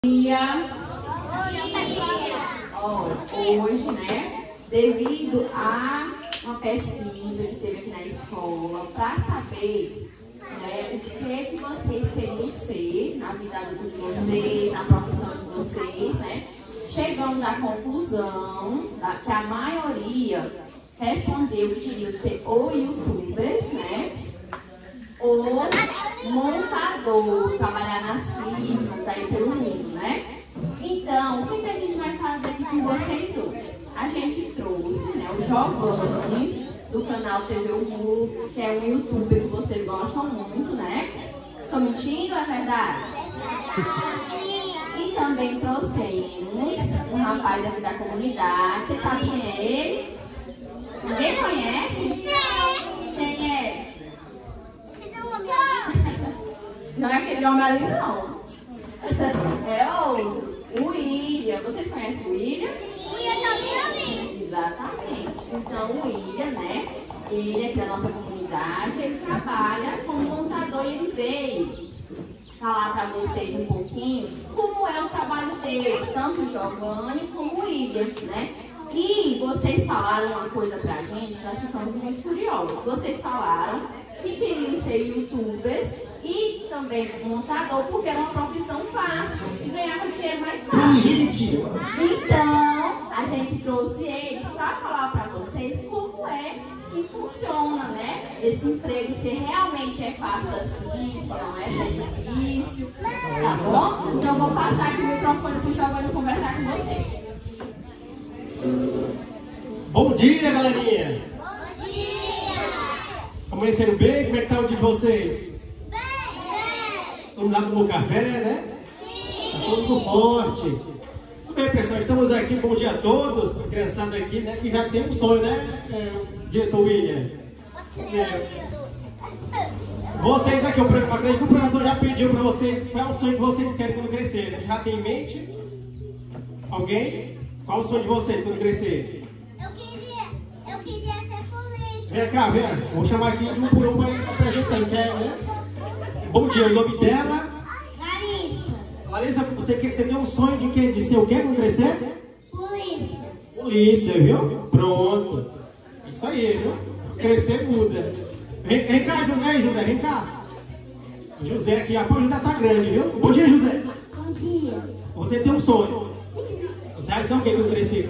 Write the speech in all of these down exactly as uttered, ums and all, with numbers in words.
dia. Oh, hoje, né, devido a uma pesquisa que teve aqui na escola, para saber, né, o que é que vocês queriam ser na vida adulta de vocês, na profissão de vocês, né, chegamos à conclusão da, que a maioria respondeu que queriam ser ou youtubers, né, ou montador, trabalhar nas firmas, aí pelo mundo, né? Então, o que, que a gente vai fazer aqui com vocês hoje? A gente trouxe, né, o Giovanni, do canal T V Humor, que é um youtuber que vocês gostam muito, né? Estou mentindo, é verdade? E também trouxemos um rapaz aqui da comunidade. Vocês sabem quem é ele? Ninguém conhece? Quem é? Não é aquele homem ali, não. É o, o William. Vocês conhecem o William? Sim, eu também vi. Exatamente. Então, o William, né? Ele é aqui da nossa comunidade, ele trabalha como montador e ele veio falar para vocês um pouquinho como é o trabalho deles, tanto o Giovanni como o William, né? E vocês falaram uma coisa pra gente, nós ficamos muito curiosos. Vocês falaram que queriam ser youtubers e também montador, porque era uma profissão fácil e ganhava dinheiro mais fácil. Então, a gente trouxe eles para falar para vocês como é que funciona, né? Esse emprego, se realmente é fácil assim, se não é, se é difícil, tá bom? Então, eu vou passar aqui o microfone para o Giovanni conversar com vocês. Bom dia, galerinha! Bom dia! Amanheceram bem? Como é que tá o dia de vocês? Bem! Bem! Vamos lá tomar café, né? Sim! Tá todo mundo forte. Muito bem, pessoal, estamos aqui, bom dia a todos, a criançada aqui, né? Que já tem um sonho, né, é, diretor William? É. Vocês aqui, eu acredito que o professor já pediu para vocês qual é o sonho que vocês querem quando crescer. Vocês já têm em mente? Alguém? Qual o sonho de vocês quando crescer? Eu queria, eu queria ser polícia. Vem cá, vem. Vou chamar aqui de um por um para ir apresentando, quer, né? Bom dia, o nome dela? Larissa. Larissa, você, você tem um sonho de, que, de ser o quê quando crescer? Polícia. Polícia, viu? Pronto. Isso aí, viu? Crescer muda. Vem, vem cá, José, José, vem cá. José aqui, a o José tá grande, viu? Bom dia, José. Bom dia. Você tem um sonho. Você vai ser o quê quando crescer?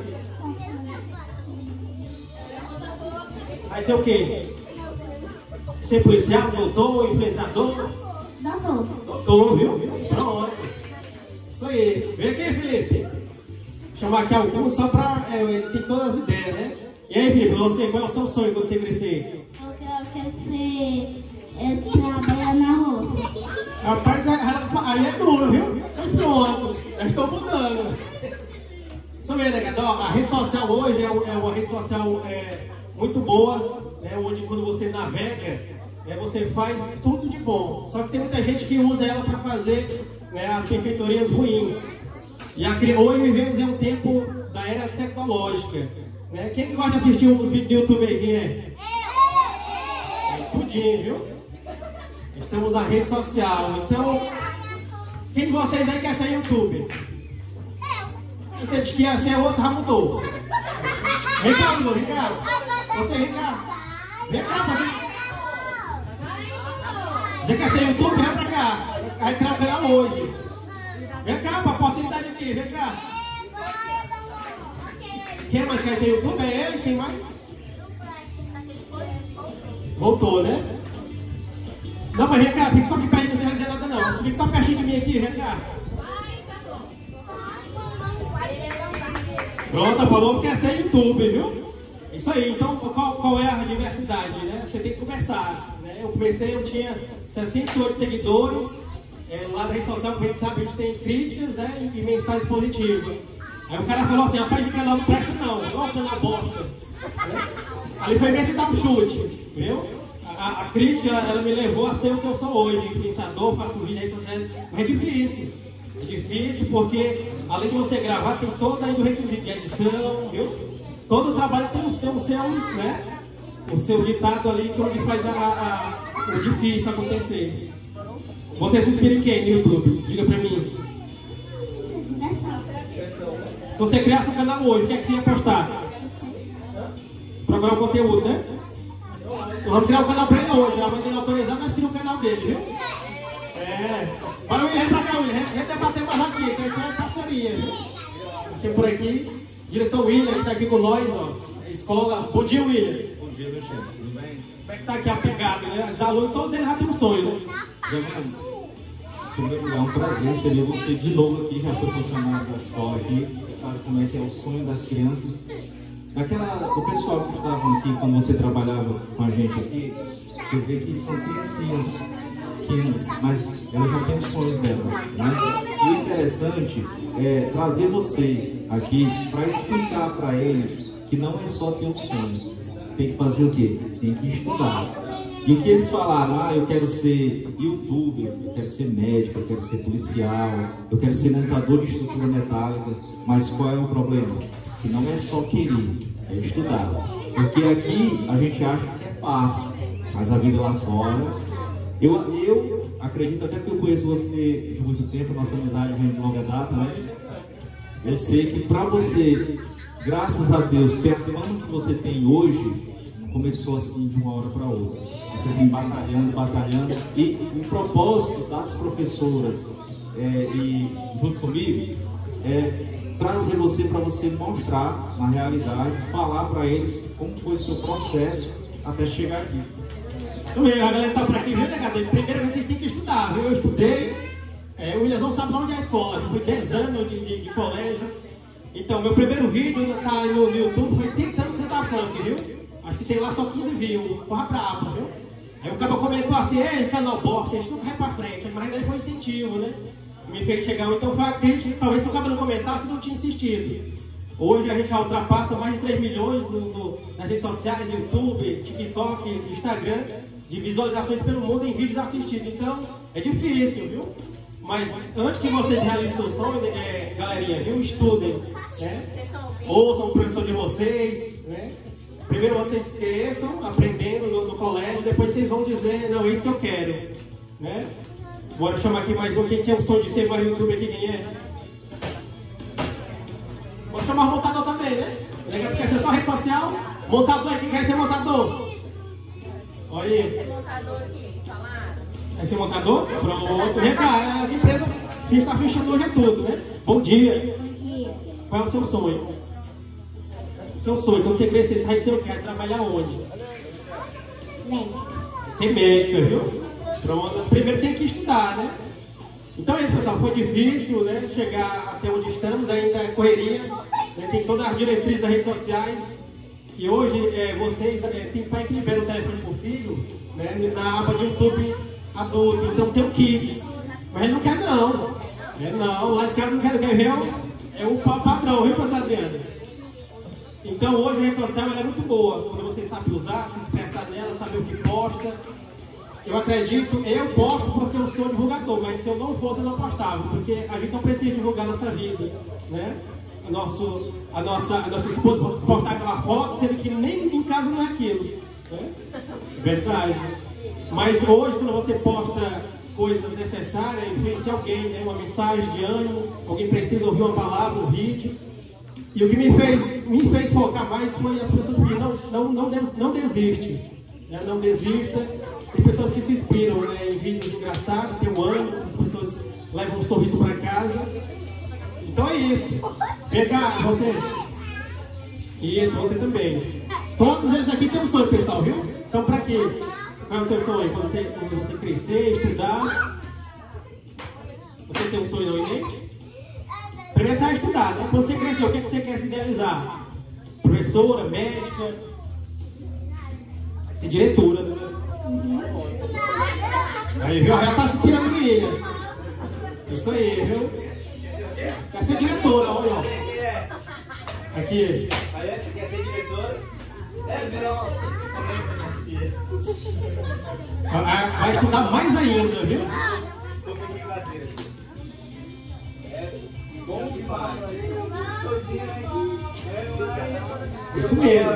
Vai ser o quê? Ser policial, doutor, influenciador? Doutor. Doutor, viu? Pronto. Isso aí. Vem aqui, Felipe. Vou chamar aqui alguns só pra é, ter todas as ideias, né? E aí, Felipe, você, qual é o seu sonho quando você crescer? Eu quero, eu quero ser... Eu trabalhar na roça. Rapaz, aí é duro, viu? Mas pronto. Já estou mudando. Isso mesmo, né, a rede social hoje é uma rede social é, muito boa, né, onde quando você navega, né, você faz tudo de bom. Só que tem muita gente que usa ela para fazer, né, as benfeitorias ruins. E a, hoje vivemos em um tempo da era tecnológica. Né? Quem que gosta de assistir os vídeos do YouTube aí? Quem é? É tudinho, viu? Estamos na rede social. Então, quem de vocês aí quer ser YouTube? Você disse que ia ser outro, já mudou. Vem cá, Bruno, vem cá. Você, vem cá. Vem cá, você. Você quer ser YouTube? Vem pra cá. Vai criar o canal hoje. Vem cá, pra oportunidade aqui, vem cá. Quem mais quer ser YouTube? É ele? Quem mais? Voltou, né? Não, mas vem cá, fica só aqui perto de você, não vai dizer nada não. Você fica só pertinho de mim aqui, vem cá. Pronto, falou que quer ser YouTube, viu? Isso aí, então qual, qual é a diversidade, né? Você tem que começar, né? Eu comecei, eu tinha sessenta e oito seguidores, é, lá na rede social, porque a gente sabe que a gente tem críticas, né? E, e mensagens positivas. Aí o cara falou assim, rapaz, de canal não presta não, não é um canal bosta. Né? Ali foi mesmo que dá um chute, viu? A, a crítica, ela, ela me levou a ser o que eu sou hoje, influenciador, faço vídeo aí, sociais, mas é difícil. É difícil porque, além de você gravar, tem todo aí o requisito de edição, viu? Todo o trabalho tem os, tem os seus, né? O seu ditado ali que é onde faz a, a, a, o difícil acontecer. Você se inspira em quem no YouTube? Diga pra mim. você criasse um canal hoje, o que é que você ia postar? Procurar o conteúdo, né? Então vamos criar um canal para ele hoje. A mãe dele autorizar, nós criamos o canal dele, viu? É. Olha o William, vem pra cá, William. A gente debateu mais aqui, que aqui é parceria, viu? Você por aqui, diretor William, que está aqui com nós, ó. Escola. Bom dia, William. Bom dia, meu chefe. Tudo bem? Como é que tá aqui a pegada, né? Os alunos, todos eles já têm um sonho, né? Em primeiro lugar, é um prazer receber você de novo aqui. Já foi funcionário da escola aqui. Você sabe como é que é o sonho das crianças. Daquela, do pessoal que estavam aqui, quando você trabalhava com a gente aqui, você vê que são criancinhas pequenas, mas elas já têm os sonhos dela, né? E o interessante é trazer você aqui para explicar para eles que não é só ter um sonho. Tem que fazer o quê? Tem que estudar. E o que eles falaram, ah, eu quero ser youtuber, eu quero ser médico, eu quero ser policial, eu quero ser montador de estrutura metálica, mas qual é o problema? Que não é só querer, é estudar. Porque aqui a gente acha que é fácil, mas a vida lá fora... Eu, eu acredito, até que eu conheço você de muito tempo, nossa amizade vem de longa data, né? Eu sei que para você, graças a Deus, ter a fama que você tem hoje, não começou assim de uma hora para outra. Você vem batalhando, batalhando, e o propósito das professoras é, e junto comigo é trazer você para você mostrar na realidade, falar para eles como foi o seu processo até chegar aqui. Então, a galera tá por aqui, viu, negado? Primeiro vocês têm que estudar, viu? Eu estudei, é, o William não sabe onde é a escola, eu fui dez anos de, de, de colégio. Então, meu primeiro vídeo tá no, no YouTube, foi tentando cantar funk, viu? Acho que tem lá só quinze views, porra braba, viu? Aí o cara comentou assim, ei, canal bosta, a gente nunca vai pra frente, mas ele foi incentivo, né? Me fez chegar, então foi a crítica, talvez se o cara não comentasse, não tinha insistido. Hoje a gente já ultrapassa mais de três milhões no, no, nas redes sociais, YouTube, TikTok, Instagram, de visualizações pelo mundo em vídeos assistidos. Então, é difícil, viu? Mas antes que vocês realizem seu sonho, é, galerinha, viu? Estudem, né? Ouçam o professor de vocês, né? Primeiro vocês cresçam, aprendendo no, no colégio, depois vocês vão dizer, não, é isso que eu quero, né? Bora chamar aqui mais um, quem que é o sonho de ser mais YouTube aqui, quem é? Vou chamar o montador também, né? Quer ser só rede social? Montador aqui, quer ser montador? Olha aí. Quer ser montador aqui? Falar? Quer ser montador? Pronto. Vem cá, as empresas que está fechando hoje é tudo, né? Bom dia. Bom dia. Qual é o seu sonho? O seu sonho, quando você crescer, você vai ser o quê? Vai trabalhar onde? Médico. Ser médica, viu? Pronto. Primeiro tem que estudar, né? Então é isso, pessoal. Foi difícil, né? Chegar até onde estamos, ainda é correria. Né? Tem todas as diretrizes das redes sociais. E hoje é, vocês é, tem pai que libera o telefone pro filho, né? Na aba de YouTube adulto. Então tem o Kids. Mas ele não quer não. É, não, lá de casa não quer, quer ver. É o padrão, viu, professor Adriano? Então hoje a rede social ela é muito boa. Quando você sabe usar, se expressar nela, saber o que posta. Eu acredito, eu posto porque eu sou divulgador, mas se eu não fosse, eu não postava, porque a gente não precisa divulgar a nossa vida, né? A, nosso, a, nossa, a nossa esposa postar aquela foto, sendo que nem em casa não é aquilo, né? Verdade. Mas hoje, quando você posta coisas necessárias, influencia alguém, né? Uma mensagem de ânimo, alguém precisa ouvir uma palavra, um vídeo. E o que me fez, me fez focar mais foi as pessoas que não, não, não, des, não desiste, né? Não desista. Tem pessoas que se inspiram, né, em vídeos engraçados, tem um ânimo, as pessoas levam um sorriso para casa. Então é isso. Vem cá, você. Isso, você também. Todos eles aqui têm um sonho, pessoal, viu? Então para quê? Qual é o seu sonho? Quando você, quando você crescer, estudar. Você tem um sonho não inédito? Primeiro você vai estudar, né? Quando você crescer, o que, é que você quer se idealizar? Professora, médica, ser diretora, né? Aí, viu? Já tá se tirando milha. Isso aí, viu? Quer ser diretora, olha. Aqui. Aí, você quer ser diretora? É, não. Vai estudar mais ainda, viu? Bom demais. Isso mesmo.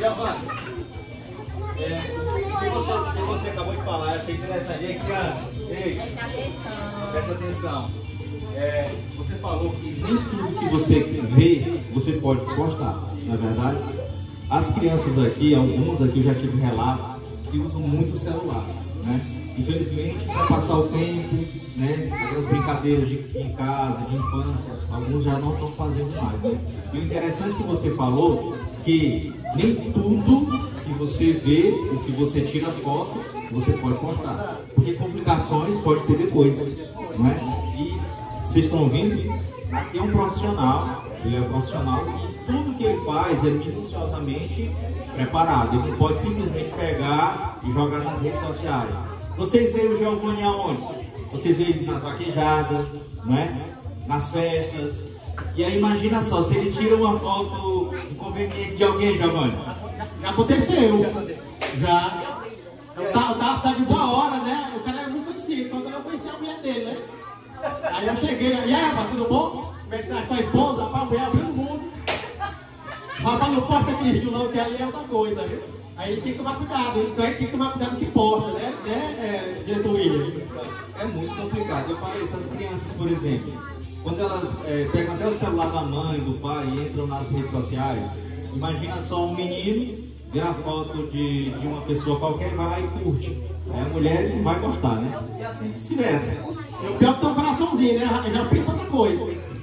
É, o que você, o que você acabou de falar, eu achei interessante. E aí, crianças, ei, presta atenção. É, você falou que nem tudo que você vê, você pode postar, não é verdade? As crianças aqui, alguns aqui eu já tive relato, que usam muito o celular, né? Infelizmente, para passar o tempo, né? Aquelas brincadeiras de, em casa, de infância, alguns já não estão fazendo mais, né? E o interessante que você falou, que nem tudo que você vê, o que você tira foto, você pode postar. Porque complicações pode ter depois, não é? E vocês estão ouvindo? Aqui é um profissional, ele é um profissional e tudo que ele faz é minuciosamente preparado. Ele não pode simplesmente pegar e jogar nas redes sociais. Vocês veem o Giovanni aonde? Vocês veem ele nas vaquejadas, não é? Nas festas. E aí imagina só, se ele tira uma foto inconveniente de alguém, Giovanni. Já aconteceu. Já. Eu tava, eu tava cidade de boa hora, né? O cara era muito conhecido, só que eu não conhecia a mulher dele, né? Aí eu cheguei, e aí, rapaz, tudo bom? Como é que tá a sua esposa? Rapaz, a mulher abriu o mundo. Rapaz, não posta aquele vídeo não, que ali é outra coisa, viu? Aí tem que tomar cuidado, então aí tem que tomar cuidado com o que posta, né? né é, diretor William? É muito complicado. Eu falei, essas crianças, por exemplo, quando elas é, pegam até o celular da mãe, do pai e entram nas redes sociais, imagina só um menino vê a foto de, de uma pessoa qualquer e vai lá e curte. Aí a mulher não vai gostar, né? E assim vice-versa. E o pior que tem um coraçãozinho, né? Já pensa outra coisa.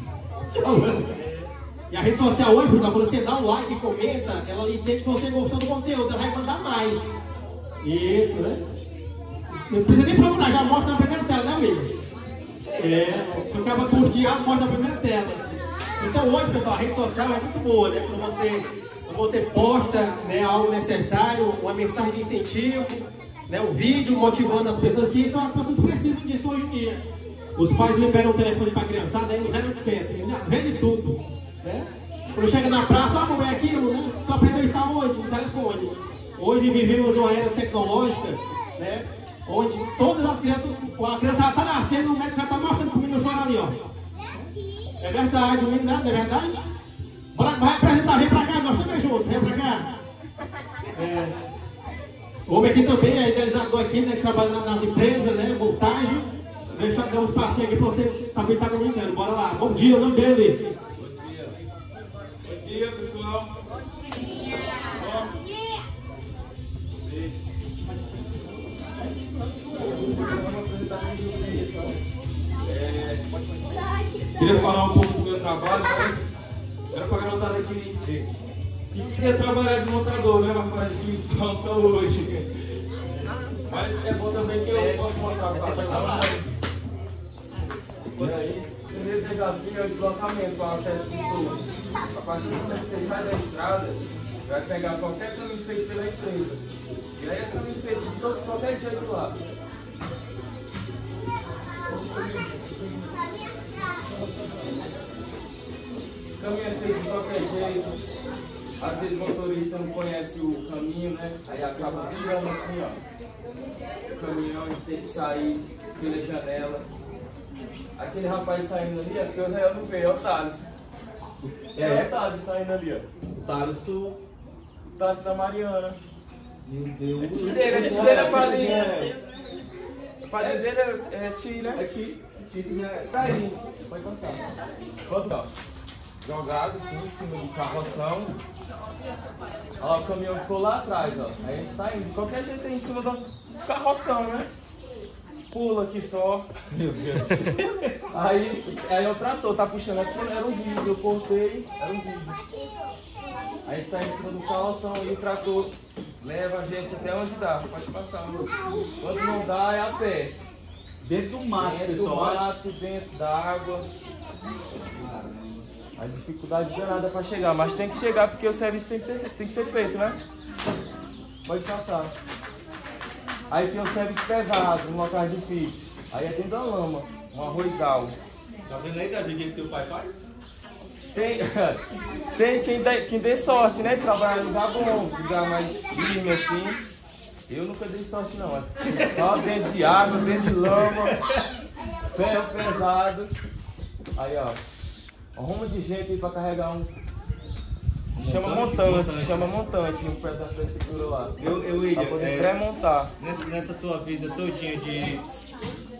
E a rede social hoje, por exemplo, quando você dá um like e comenta, ela entende que você gostou do conteúdo, ela vai mandar mais. Isso, né? Não precisa nem procurar, já mostra na primeira tela, né, William? É, se o cara curtir, já mostra na primeira tela. Então hoje, pessoal, a rede social é muito boa, né? Quando você, quando você posta, né, algo necessário, uma mensagem de incentivo, né, um vídeo motivando as pessoas, que são as pessoas que precisam disso hoje em dia. Os pais liberam o telefone para a criançada, aí no zero oitocentos, vende tudo, né? Quando chega na praça, ah, mamãe, é aquilo, né? Tu aprendeu isso aonde? No telefone. Hoje vivemos uma era tecnológica, né? Onde todas as crianças, a criança já está nascendo, o médico já está mostrando para o menino chorar ali, ó. É verdade, o menino, não é verdade? Bora, vai apresentar, vem pra cá, nós também juntos, vem pra cá. É, o homem aqui também é idealizador aqui, né, que trabalha nas empresas, né, montagem. Deixa eu dar um espacinho aqui pra você também estar comunicando. Bora lá. Bom dia, o nome dele. Bom dia. Bom dia, pessoal. Bom dia. Bom dia. É, queria falar um pouco do meu trabalho, né? Era pra garotada aqui que queria trabalhar de montador, né? Mas parece que me falta hoje. Mas é bom também que eu posso mostrar para o trabalho. E aí, o primeiro desafio é o deslocamento para o acesso de todos. A partir do momento que você sai da estrada, vai pegar qualquer caminho feito pela empresa. E aí é caminho feito de todo, qualquer jeito lá. O caminho é feito de qualquer jeito. Às vezes o motorista não conhece o caminho, né? Aí acaba tirando assim, ó. O caminhão, a gente tem que sair pela janela. Aquele rapaz saindo ali, é porque o Israel não veio, é o Thales. É, é o Thales saindo ali, ó. O Thales, tu... O Thales da Mariana. Meu Deus. É tio dele, é tio dele, é padrinho. O padrinho dele é, é tio, né? É tio. Tio já é. Tá aí, pode passar. Pronto, ó. Jogado assim em cima do carroção. Ó, o caminhão ficou lá atrás, ó. Aí a gente tá indo. De qualquer jeito aí em cima do carroção, né? Pula aqui só. Meu Deus. Aí, aí é o trator, tá puxando aqui, era um vídeo, eu cortei, era um vídeo. Aí a gente tá em cima do carroção e o trator leva a gente até onde dá, pode passar. Quando não dá é a pé. Dentro do mato, Dentro pessoal. do mato, dentro da água. A dificuldade danada para chegar, mas tem que chegar porque o serviço tem que, ter, tem que ser feito, né? Pode passar. Aí tem um serviço pesado, um local difícil. Aí é dentro da lama, um arrozal. Tá vendo aí, Davi, o que teu pai faz? Tem, tem quem, dê, quem dê sorte, né? Trabalhar em lugar bom, lugar mais firme assim. Eu nunca dei sorte não. Só dentro de água, dentro de lama, ferro pesado. Aí ó. Um rumo de gente aí pra carregar um. Chama montante, montante, chama montante, um pedaço da estrutura lá. Eu, eu William, pra poder é, pré-montar. Nessa, nessa tua vida todinha de,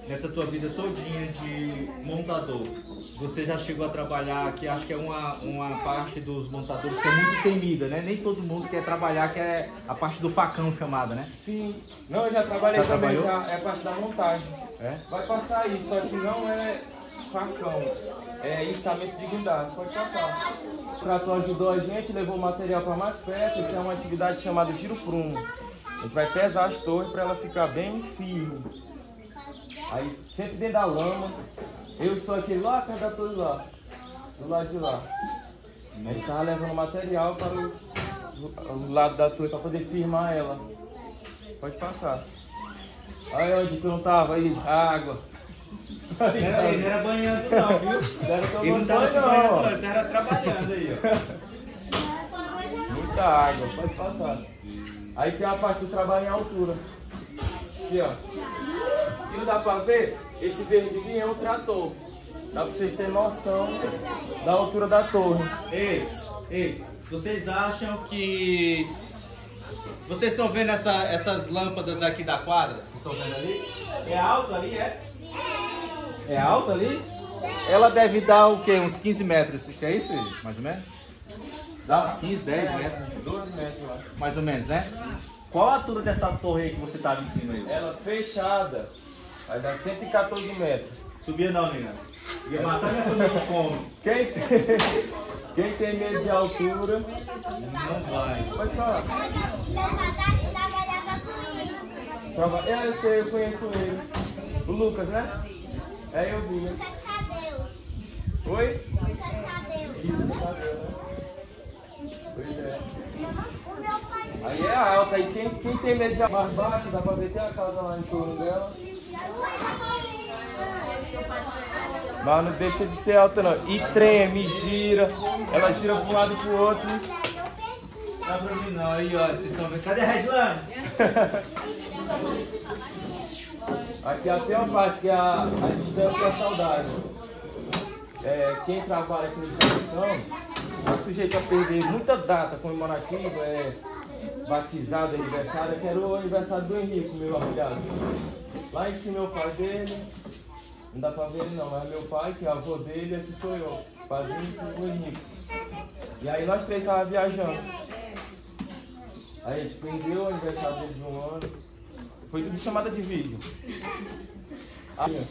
nessa tua vida todinha de montador, você já chegou a trabalhar, que acho que é uma, uma parte dos montadores que é muito temida, né? Nem todo mundo quer trabalhar, que é a parte do facão chamada, né? Sim. Não, eu já trabalhei Já também, trabalhou? já é a parte da montagem. É? Vai passar aí, só que não é facão, é içamento de guindaste, pode passar. O trator ajudou a gente, levou o material para mais perto, isso é uma atividade chamada giro prumo. A gente vai pesar as torres para ela ficar bem firme. Aí, sempre dentro da lama, eu sou aquele lá perto da torre lá, do lado de lá. A gente estava levando material para o, o lado da torre para poder firmar ela. Pode passar. Aí onde que eu não tava aí, água. Ele não era, ele não era banhando não, viu? Ele não estava se banhando não, ele estava trabalhando aí, ó. Muita água, pode passar. Aí tem a parte do trabalho em altura. Aqui, ó. E não dá pra ver? Esse verdinho é um trator. Dá pra vocês terem noção da altura da torre. Ei, ei, vocês acham que... Vocês estão vendo essa, essas lâmpadas aqui da quadra? Vocês estão vendo ali? É alto ali, é? É alto ali? Ela deve dar o quê? Uns quinze metros, que é isso, mais ou menos? Dá uns quinze, dez metros? doze metros, eu acho. Mais ou menos, né? Qual a altura dessa torre aí que você estava em cima aí? Ela fechada vai dar cento e quatorze metros. Subia não, menina. Ia matar minha família com fome. Quem tem, quem tem medo de altura, Não vai. pode falar. Trava- É, eu sei, eu conheço ele. O Lucas, né? É, eu vi. Oi? Pois é. Aí é alta, aí quem, quem tem medo de mais baixo, dá pra ver que tem a casa lá em torno dela. Mas não deixa de ser alta não. E treme, gira, ela gira para um lado e pro outro. Não dá pra mim não. Aí, ó, vocês estão vendo. Cadê a Redlane? Aqui até uma parte que é a, a distância da saudade. É, quem trabalha aqui na construção é sujeito a perder muita data comemorativa, é batizado, aniversário. Eu quero o aniversário do Henrique, meu afilhado. Lá em cima é o pai dele, não dá pra ver ele não, mas é meu pai, que é avô dele, e aqui sou eu, padrinho do Henrique. E aí nós três estávamos viajando. Aí a gente perdeu o aniversário dele de um ano. Foi tudo chamada de vídeo. Aí,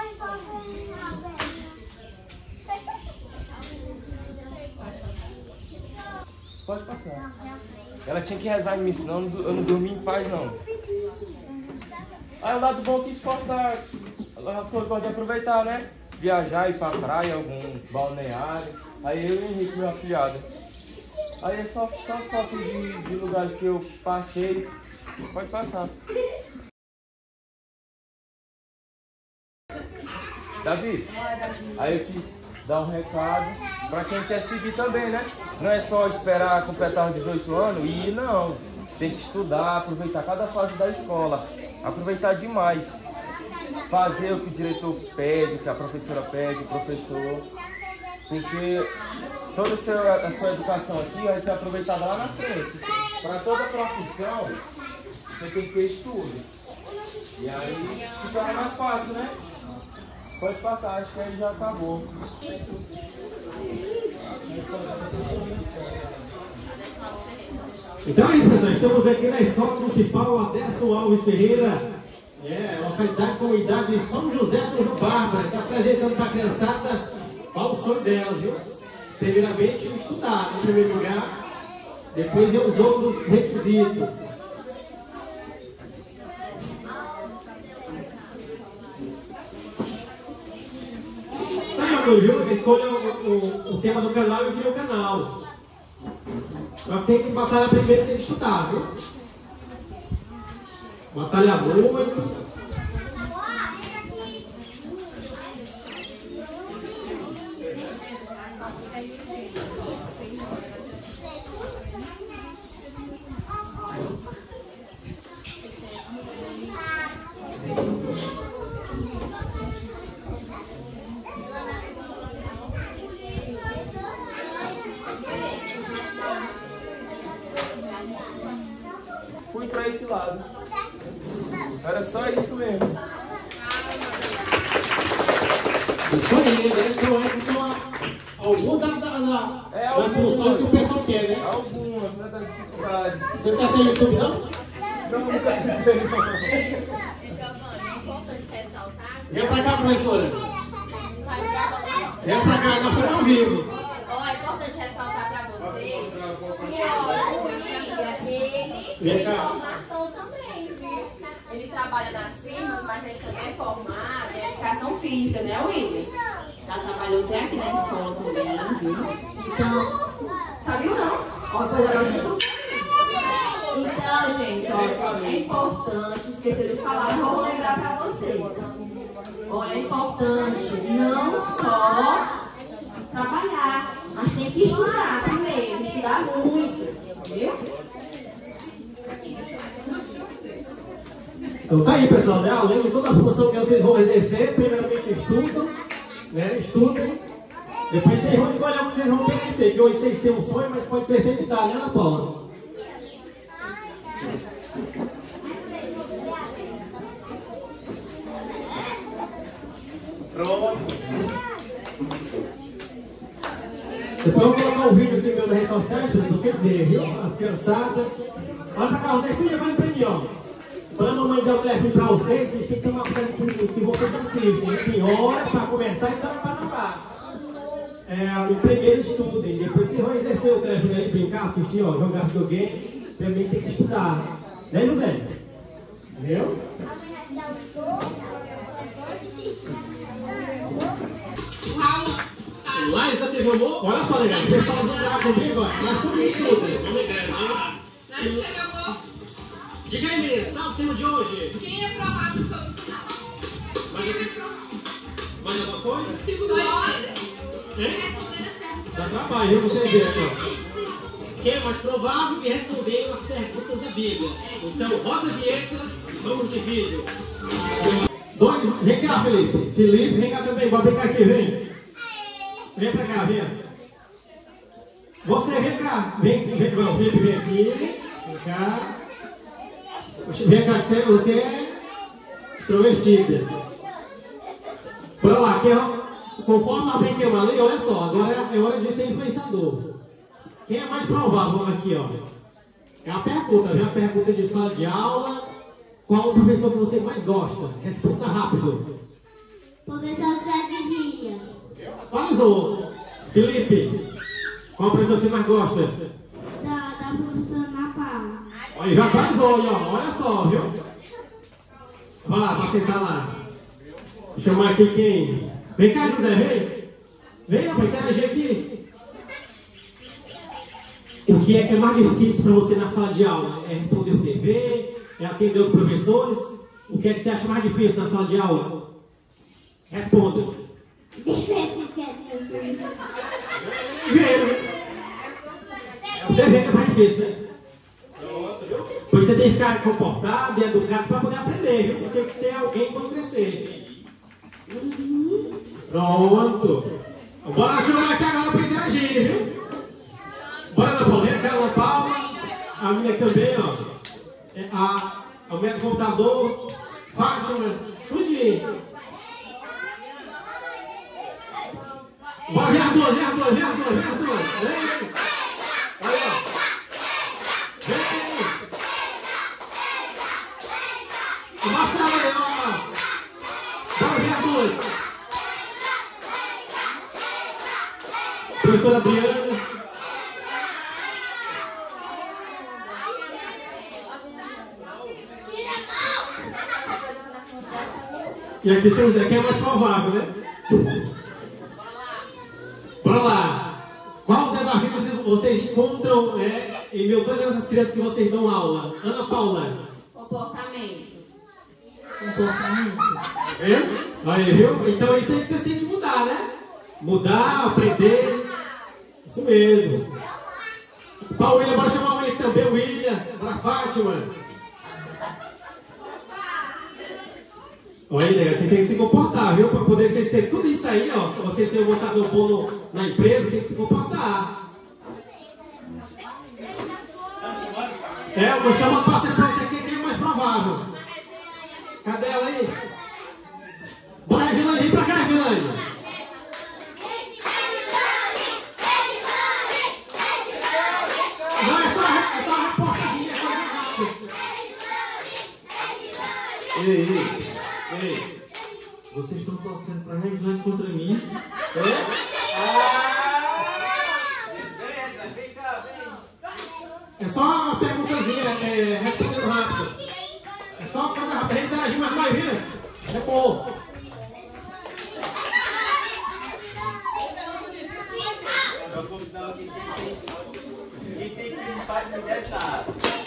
pode passar. Ela tinha que rezar em mim, senão eu não dormi em paz não. Aí o lado bom é que esporte dá. As coisas podem aproveitar, né? Viajar, ir pra praia, algum balneário. Aí eu e o Henrique, meu afilhado. Aí é só, só foto de, de lugares que eu passei. Pode passar. Davi, aí eu que dar um recado para quem quer seguir também, né? Não é só esperar completar os dezoito anos e ir, não. Tem que estudar, aproveitar cada fase da escola. Aproveitar demais. Fazer o que o diretor pede, o que a professora pede, o professor. Porque toda a sua, a sua educação aqui vai ser aproveitada lá na frente. Para toda profissão, você tem que ter estudo. E aí fica mais fácil, né? Pode passar, acho que aí já acabou. Então é isso, pessoal. Estamos aqui na Escola Municipal Adesso Alves Ferreira, é, localidade comunidade de São José do Rio Bárbara, que está apresentando para a criançada qual o sonho delas, viu? Primeiramente, estudar, em primeiro lugar, depois ver os outros requisitos. Viu? Escolha o, o, o tema do canal e cria o canal. Mas tem que batalhar primeiro, tem que estudar, viu? Batalhar muito. Fui para esse lado. Era só isso mesmo. Isso aí, né? Então essas são a, algumas da, da, da, É, das funções que o pessoal quer, né? Algumas, né? Da dificuldade. Você não quer ser YouTube, não? Não, nunca tentei. Giovanni, é importante ressaltar. Vem pra cá, professora. Vai gravar. Vem pra cá, nós estamos ao vivo. Ó, é importante ressaltar pra vocês que ó, o William, ele Vem tem cá. formação também, viu? Ele trabalha nas firmas, mas ele também é formado em Educação física, né, William? Já trabalhou até aqui na escola também, viu? Então, sabia ou não? Ó, depois agora vocês vão saber. Então, gente, olha, é importante, esqueci de falar, mas vou lembrar pra vocês. Olha, é importante não só trabalhar, mas tem que estudar primeiro, estudar muito, viu? Então tá aí, pessoal, né? Além de toda a função que vocês vão exercer, primeiramente estudam, né? Estudem. Depois vocês vão escolher o que vocês vão conhecer, que hoje vocês têm um sonho, mas pode perseguitar, né, Ana Paula? Pronto. Depois eu vou colocar o vídeo aqui meu nas redes sociais para vocês verem, viu? As criançadas. Olha pra cá, vocês tudo vai pra mim, ó. Quando a mamãe der o telefone pra vocês, vocês têm que ter uma coisa que, que vocês assistem. Né? Tem hora pra conversar e tem hora pra namorar. É, primeiro estudem, depois vocês vão exercer o telefone aí, brincar, assistir, ó, jogar videogame. Também tem que estudar. Né, José? Viu? Laísa teve amor? Olha só, legal. O pessoal vai jogar comigo, ó. Nós comigo tudo. Vamos grande. Diga aí, meninas, qual é o tema de hoje? Quem é provável sobre Mais, Quem é provável? mais alguma coisa? Segundo nós, Hein? responder as perguntas. Dá trabalho, viu? Você vê aqui, ó. Quem é mais provável de responder as perguntas da Bíblia? Então, roda a vinheta e vamos de vídeo. Dois, vem cá, Felipe. Felipe, vem cá também. Bora brincar aqui, vem. Vem pra cá, vem. Você, vem cá. Vem, vem, não, Felipe, vem aqui. Vem cá. Vem cá, que você, você é extrovertida. Bora lá, que é, conforme a brinquedo ali, olha só, agora é, é hora de ser influenciador. Quem é mais provável? Vamos aqui, ó. É a pergunta, vem a pergunta de sala de aula. Qual o professor que você mais gosta? Responda rápido. Professor José Virgínia. Atualizou. Felipe, qual professor que você mais gosta? Da, da professora Ana Paula. Olha, já atualizou, aí, ó. Olha só, viu? Vai lá, pra sentar lá. Vou chamar aqui quem? Vem cá, José, vem. Vem, rapaz, interagir aqui. O que é que é mais difícil para você na sala de aula? É responder o dever? É atender os professores? O que é que você acha mais difícil na sala de aula? Responda. Dever que é dever. O dever que é mais difícil, né? Pois você tem que ficar comportado e educado para poder aprender, viu? Você tem que ser alguém quando crescer. Pronto. Bora chamar aqui agora para interagir, viu? Bora na Paula, vem cá, Ana Paula. A minha também, ó. É a, a mulher do computador. Fátima, tudinho. Bora, vem as duas, vem as duas, vem as duas, vem as duas. Vem. Olha, ó. Vem. O Marcelo aí, ó. Bora, vem as duas. Professora Adriana. E aqui seu José, que é mais provável, né? Bora lá. Qual desafio vocês, vocês encontram, né, em meu, todas essas crianças que vocês dão aula? Ana Paula. Comportamento. Comportamento. Viu? Aí, viu? Então é isso aí que vocês têm que mudar, né? Mudar, aprender. Isso mesmo. Paulo William, bora chamar o William também, o William. Bora, Fátima. Olha, nega, vocês têm que se comportar, viu? Para poder ser, ser tudo isso aí, ó. Se você ser um montador bom no, na empresa, tem que se comportar. É, eu vou chamar a parceira para isso aqui, quem é mais provável? Cadê ela aí? Bora, Revilane, vem pra cá, Revilane. Ei, ei, ei. Vocês estão torcendo pra Regiane contra mim? É? Vem cá, vem. É só uma perguntazinha, é, respondendo rápido. É só uma coisa rápida, a gente interagir mais mais, viu? É bom. É uma comissão que quem tem que limpar de mulher tá.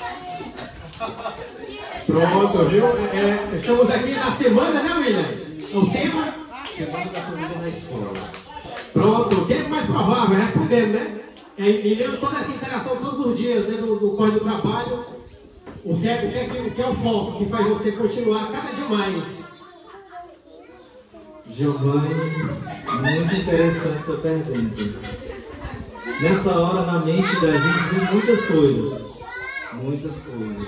Pronto, viu? É, estamos aqui na semana, né, William? O tema? Semana da Família na escola. Pronto, quem é mais provável? Respondendo, né? E, e lendo toda essa interação todos os dias, né, do, do corre do trabalho. O que, é, o, que é, o que é o foco que faz você continuar cada dia mais? Giovanni, muito interessante sua pergunta. Nessa hora, na mente da gente, vem muitas coisas. Muitas coisas.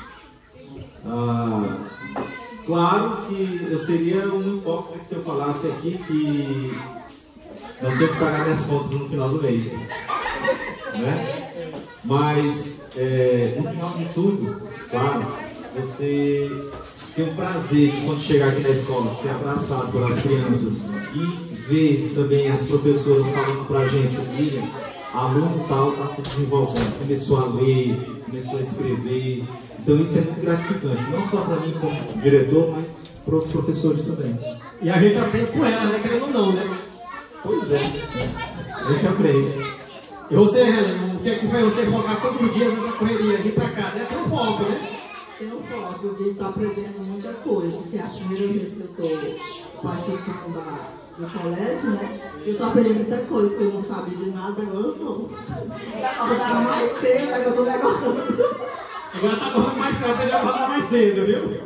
Ah, claro que eu seria um hipócrita se eu falasse aqui que não tenho que pagar minhas contas no final do mês. Né? Mas, é, no final de tudo, claro, você tem o prazer de, quando chegar aqui na escola, ser abraçado pelas crianças e ver também as professoras falando pra gente, William, aluno tal está se desenvolvendo, começou a ler, começou a escrever. Então isso é muito gratificante, não só para mim como diretor, mas para os professores também. E a gente aprende com ela, né? Querendo ou não, né? Pois é, a gente aprende. E você, Helena, o que é que vai você focar todos os dias nessa correria, vir pra cá, né? Tem um foco, né? Tem um foco de estar aprendendo muita coisa, que é a primeira vez que eu estou participando da, do colégio, né? Eu estou aprendendo muita coisa, que eu não sabia de nada, agora eu estou. Acordar mais cedo, agora eu estou me acordando. Agora tá acordando mais cedo, aprendeu a acordar mais cedo, viu?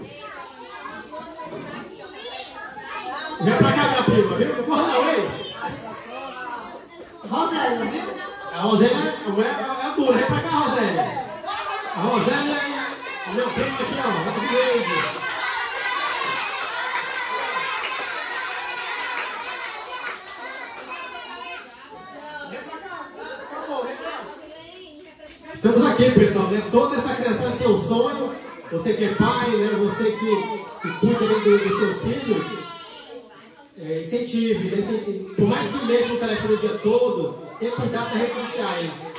Vem pra cá, minha prima, viu? Não corra não, hein? Rosélia, viu? A Rosélia é, é, é dura, vem pra cá, Rosélia. A Rosélia é o meu primo aqui, ó, nosso beijo. Vem pra cá, acabou, vem cá. Estamos aqui, pessoal, né? Toda essa criança tem um sonho. Você que é pai, né? Você que, que cuida do, dos seus filhos, é, incentive, né? Incentive. Por mais que mexa no telefone o dia todo, tenha cuidado das redes sociais.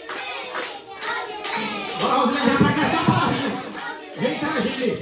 Bora, Rosélia, vem pra cá, essa palavrinha. Vem interagir.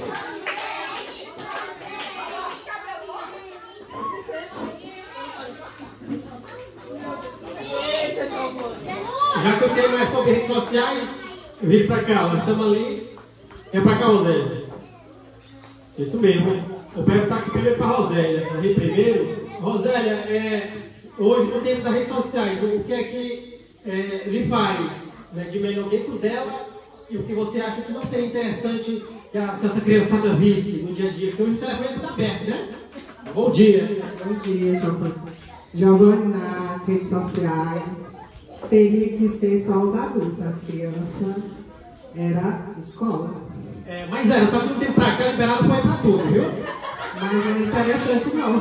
Já que o tema é sobre redes sociais, vire pra cá, nós estamos ali. É pra cá, Rosélia. Isso mesmo. Eu perguntar aqui primeiro pra Rosélia. Tá aí primeiro. Rosélia, é, hoje no tempo das redes sociais, o que é que é, lhe faz, né, de melhor dentro dela e o que você acha que não seria interessante que a, se essa criançada visse no dia a dia? Porque hoje o telefone está aberto, né? Bom dia. Bom dia, Giovanni. Giovanni, nas redes sociais, teria que ser só os adultos, as crianças era escola. É, mas era, só que no tempo pra cá liberado foi pra tudo, viu? Mas não é interessante não.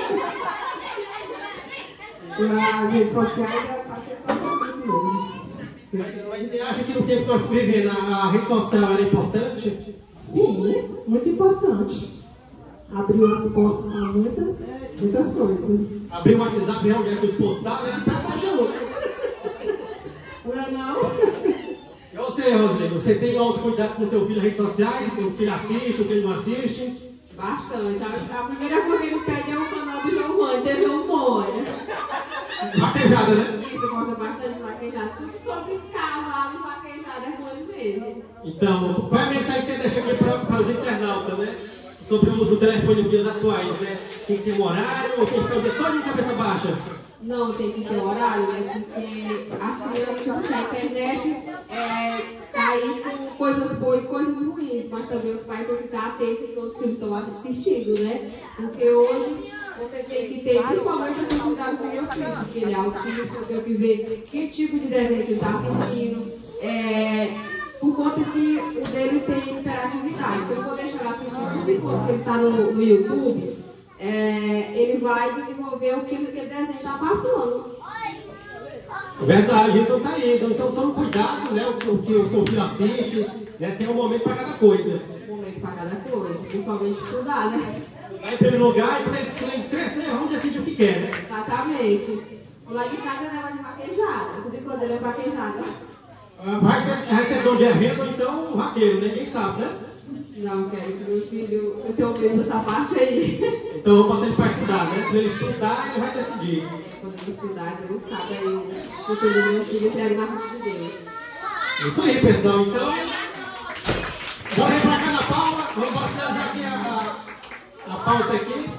As redes sociais é para ser só os adultos mesmo. Mas, mas você acha que no tempo que nós estamos vivendo a, a rede social era importante? Sim, muito importante. Abriu as portas para muitas, muitas coisas. Abriu o WhatsApp, ver onde é que os postavam, era pra essa ajuda. Não é não? E você, Rosilene, você tem autocuidado com o seu filho nas redes sociais? O filho assiste, o filho não assiste? Bastante. A, a primeira coisa que ele pede é o canal do Giovanni, T V Humor. Vaquejada, né? Isso, eu gosto bastante de vaquejada. Tudo sobre cavalo e vaquejada é com ele mesmo. Então, qual é a mensagem que você deixa aqui para, para os internautas, né? Sobre o uso do telefone nos dias atuais, né? Tem que ter um horário ou tem que ficar o dia todo de cabeça baixa? Não, tem que ter horário, né? Porque as crianças, tipo assim, a internet é, tá aí com coisas boas e coisas ruins, mas também os pais têm que estar atentos que os filhos estão assistindo, né? Porque hoje você tem que ter, principalmente eu tenho cuidado com o meu filho, porque ele é autista, eu tenho que ver que tipo de desenho que ele está assistindo, é, por conta que o dele tem hiperatividade. Se eu vou deixar ele assistir tudo enquanto ele está no, no YouTube, É, ele vai desenvolver o que aquele desenho está passando. Verdade, então tá aí. Então tome cuidado, né? O que o seu filho assiste, né? Tem um momento para cada coisa. Um momento momento para cada coisa, principalmente estudar, né? Vai em primeiro lugar e quando eles, quando eles crescerem, vão decidir o que quer, né? Exatamente. O lado de casa é negócio de vaquejada. Tudo quando ele é vaquejada. Ah, vai ser recebedor de evento ou então vaqueiro, ninguém sabe, né? Não, quero que meu filho. Eu tenho medo dessa parte aí. Então eu vou botar ele para estudar, né? Quando ele estudar, ele vai decidir. Quando ele estudar, Deus sabe aí o futuro do meu filho entregue na mão de Deus. É isso aí, pessoal. Então, vamos vir para cá na palma. Vamos botar aqui a, a, a pauta aqui.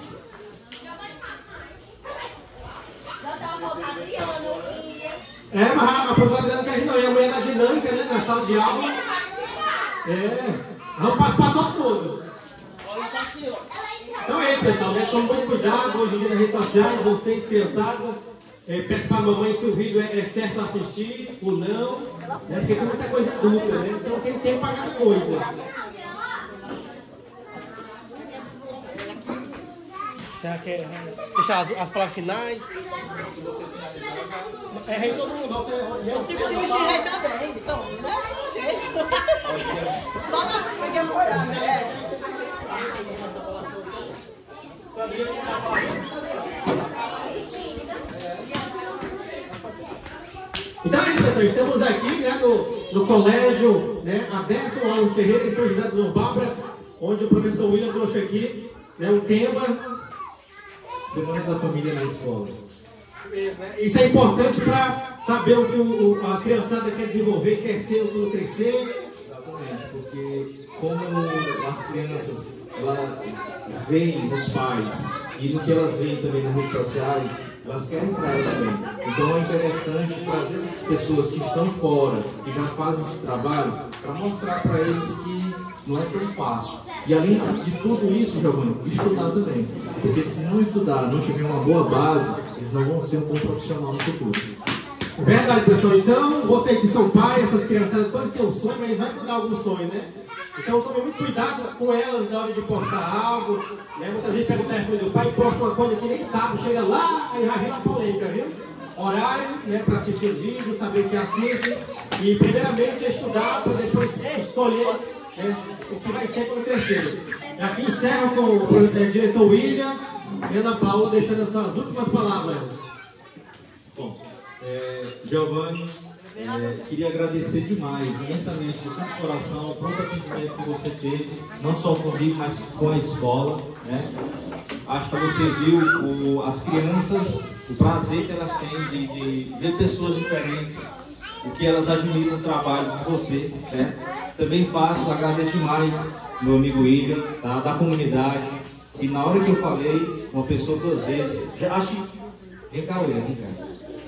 É, mas a professora Adriana quer rir não, e a mulher da dinâmica, né, na sala de aula. É, vamos passar para todo mundo. Então é isso, pessoal, né? Tome muito cuidado hoje em dia nas redes sociais, vocês, criançadas. É, peço para a mamãe se o vídeo é, é certo assistir ou não, né? Porque tem muita coisa adulta, né? Então tem tempo para cada coisa. Você quer deixar as, as palavras finais? É rei todo mundo. Eu consigo se mexer rei também, então, né? Gente. Só nós podemos olhar, né? Então é isso, pessoal. Estamos aqui, né, no, no colégio, né, Adécio Alves Ferreira, em São José dos Bárbara, onde o professor William trouxe aqui, né, o tema Semana da Família na Escola. Isso é importante para saber o que o, o, a criançada quer desenvolver, quer ser quando crescer. Exatamente, porque como as crianças elas veem nos pais e no que elas veem também nas redes sociais, elas querem para ela também. Então é interessante trazer essas pessoas que estão fora, que já fazem esse trabalho, para mostrar para eles que não é tão fácil. E além de tudo isso, Giovanni, estudar também. Porque se não estudar, não tiver uma boa base, eles não vão ser um bom profissional no futuro. Verdade, pessoal. Então, vocês que são pais, essas crianças todas têm um sonho, mas vai mudar algum sonho, né? Então, tome muito cuidado com elas na hora de postar algo. Né? Muitas vezes pega o telefone do pai e posta uma coisa que nem sabe, chega lá e já vira polêmica, viu? Horário, né, para assistir os vídeos, saber o que assiste. E, primeiramente, é estudar para depois escolher, né, o que vai ser quando crescer. Aqui encerro com o diretor William e Ana Paula deixando essas últimas palavras. Bom, é, Giovanni, é, queria agradecer demais, imensamente, de todo o coração, o pronto atendimento que você teve, não só comigo, mas com a escola, né? Acho que você viu o, as crianças, o prazer que elas têm de, de ver pessoas diferentes, o que elas admiram no trabalho com você, certo? Também faço, agradeço demais meu amigo William, tá, da comunidade, e na hora que eu falei, uma pessoa duas vezes, já acho. Vem cá, William, vem cá.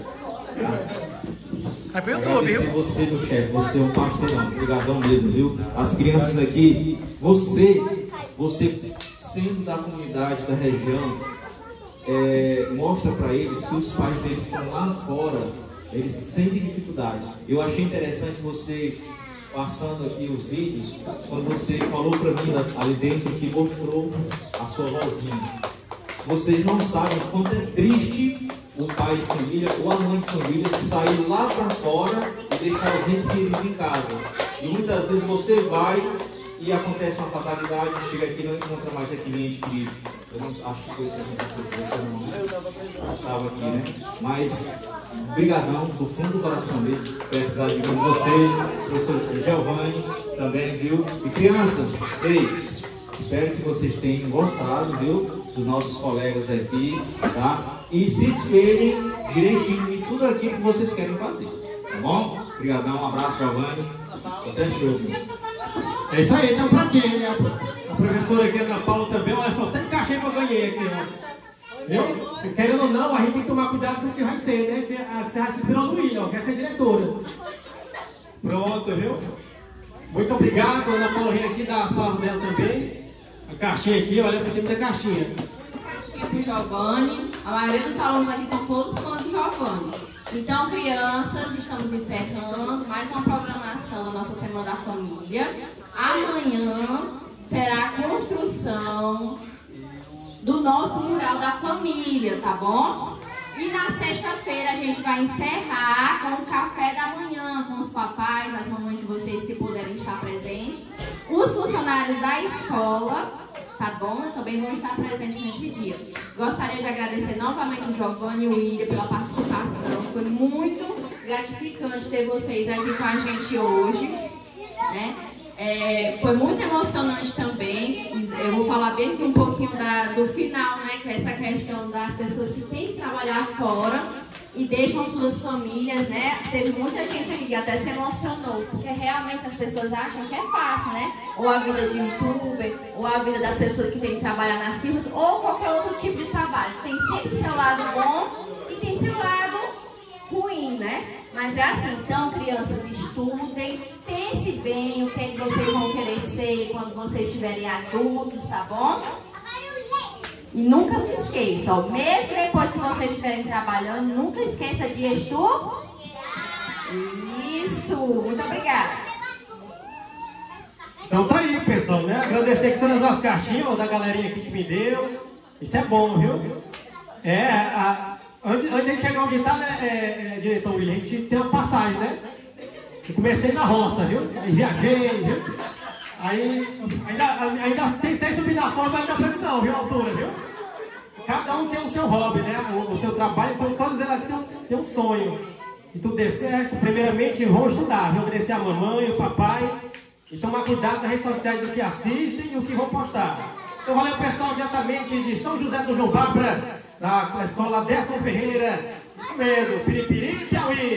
Vai pro YouTube, Agradecer viu? você, meu chefe, você é um parceirão, obrigadão mesmo, viu? As crianças aqui, você, você sendo da comunidade, da região, é, mostra para eles que os pais eles estão lá fora, eles sentem dificuldade. Eu achei interessante você passando aqui os vídeos, quando você falou para mim ali dentro que mostrou a sua vozinha. Vocês não sabem o quanto é triste o pai de família ou a mãe de família sair lá para fora e deixar os entes queridos em casa. E muitas vezes você vai e acontece uma fatalidade, chega aqui e não encontra mais aquele ente querido. Eu não acho que foi isso que aconteceu com você, não, né? Estava aqui, né? Mas, brigadão, do fundo do coração mesmo, precisar de você, professor Giovanni, também, viu? E crianças, ei, espero que vocês tenham gostado, viu? Dos nossos colegas aqui, tá? E se espelhem direitinho em tudo aquilo que vocês querem fazer, tá bom? Obrigadão, um abraço, Giovanni. Você é show, meu. É isso aí, então pra quê, né? A professora aqui, Ana Paula, também, olha só, tanto cachê que eu ganhei aqui, ó. Viu? Querendo ou não, a gente tem que tomar cuidado com o que vai ser, né? Que a, você já se inspirou no William, ó, quer ser diretora. Pronto, viu? Muito obrigado, a Ana Paula vem aqui dar as palavras dela também. A caixinha aqui, olha, essa aqui muita caixinha. Caixinha pro Giovanni. A maioria dos alunos aqui são todos fãs do Giovanni. Então, crianças, estamos encerrando mais uma programação da nossa Semana da Família. Amanhã será a construção do nosso mural da família, tá bom? E na sexta-feira a gente vai encerrar com o café da manhã, com os papais, as mamães de vocês que puderem estar presentes, os funcionários funcionários da escola, tá bom? Também vão estar presentes nesse dia. Gostaria de agradecer novamente o Giovanni e o William pela participação. Foi muito gratificante ter vocês aqui com a gente hoje, né? É, foi muito emocionante também. Eu vou falar bem aqui um pouquinho da, do final, né? Que é essa questão das pessoas que têm que trabalhar fora e deixam suas famílias, né? Teve muita gente aqui que até se emocionou, porque realmente as pessoas acham que é fácil, né? Ou a vida de youtuber, ou a vida das pessoas que têm que trabalhar nas firmas, ou qualquer outro tipo de trabalho. Tem sempre seu lado bom e tem seu lado ruim, né? Mas é assim, então, crianças, estudem, pense bem o que é que vocês vão querer ser quando vocês estiverem adultos, tá bom? E nunca se esqueça, ó, mesmo depois que vocês estiverem trabalhando, nunca esqueça de estudar. Isso, muito obrigada. Então tá aí, pessoal, né? Agradecer aqui todas as cartinhas ó, da galerinha aqui que me deu. Isso é bom, viu? É, a, antes, antes de chegar ao ditado, né, é, é, diretor William, a gente tem uma passagem, né? Eu comecei na roça, viu? Aí viajei, viu? Aí, ainda, ainda tentei subir na forma, mas não deu pra mim não, viu, a altura, viu? Cada um tem o seu hobby, né? O, o seu trabalho, então todos eles aqui têm um, têm um sonho. E tudo der certo, primeiramente vão estudar, vão obedecer a mamãe, o papai, e tomar cuidado nas redes sociais do que assistem e o que vão postar. Eu valeu o pessoal diretamente de São José do João Bárbara, da escola Décio Ferreira, isso mesmo, Piripiri, Piauí.